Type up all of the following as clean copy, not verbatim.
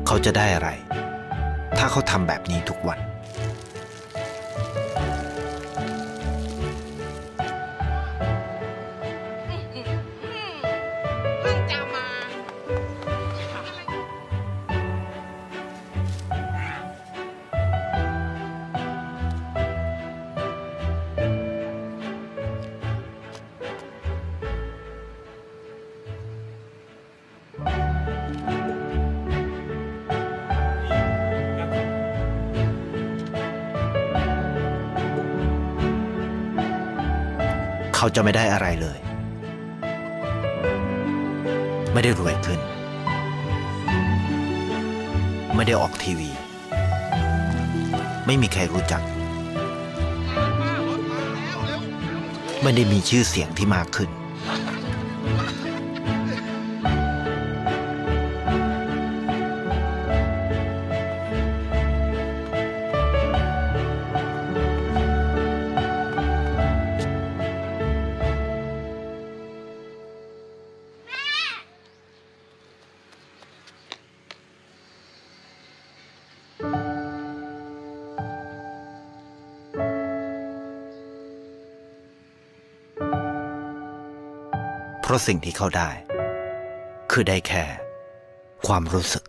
เขาจะได้อะไรถ้าเขาทำแบบนี้ทุกวันเขาจะไม่ได้อะไรเลยไม่ได้รวยขึ้นไม่ได้ออกทีวีไม่มีใครรู้จักไม่ได้มีชื่อเสียงที่มากขึ้นเพราะสิ่งที่เขาได้คือได้แค่ความรู้สึก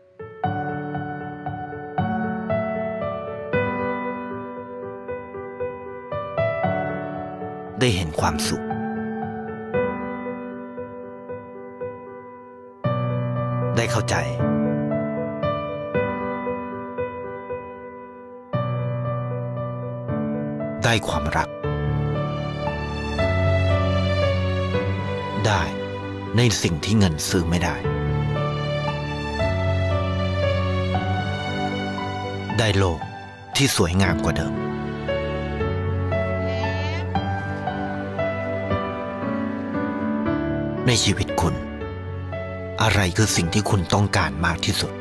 ได้เห็นความสุขได้เข้าใจได้ความรักได้ในสิ่งที่เงินซื้อไม่ได้ได้โลกที่สวยงามกว่าเดิมในชีวิตคุณอะไรคือสิ่งที่คุณต้องการมากที่สุด